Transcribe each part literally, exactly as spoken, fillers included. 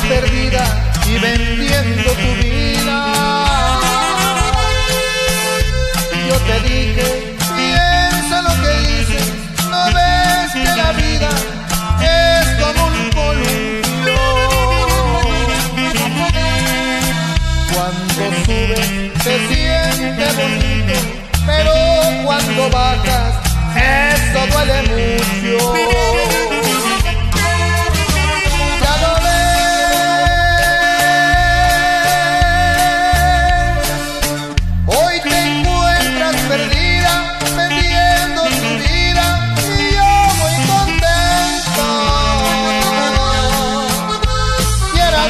perdida y vendiendo tu vida. Yo te dije, piensa lo que dices, no ves que la vida es como un columpio. Cuando subes se siente bonito, pero cuando bajas eso duele mucho. Ya lo ves, hoy te encuentras perdida, vendiendo tu vida, y yo muy contento. Quiera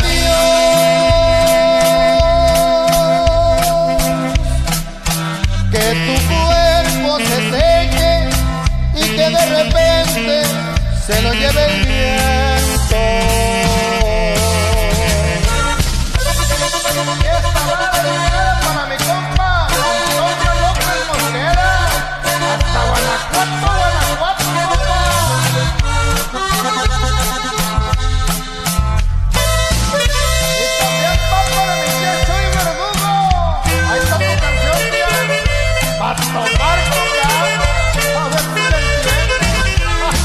Dios que tu cuerpo se seque y que de repente se lo lleve el viento. Esta va dedicada para mi compa Antonio López Mosquera, hasta Guanajuato, Guanajuato, compa. Y también va para mi tía Soy Verdugo. Ahí está tu canción, tía, para tomar con ganas. A ver si la entiendes.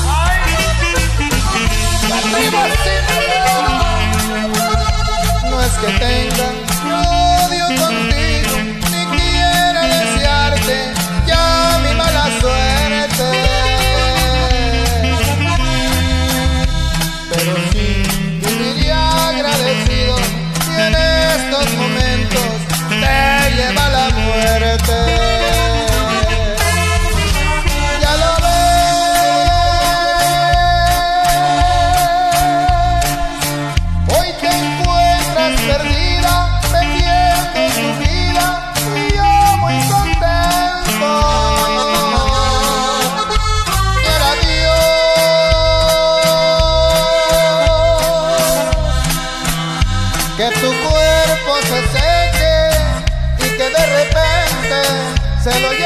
No es que tenga odio contigo, ni quiera desearte ya mi mala suerte, pero sí viviría agradecido y en estos momentos te lleva la muerte. Perdida, vendiendo tu vida, y yo muy contento. Quiera Dios que tu cuerpo se seque y que de repente se lo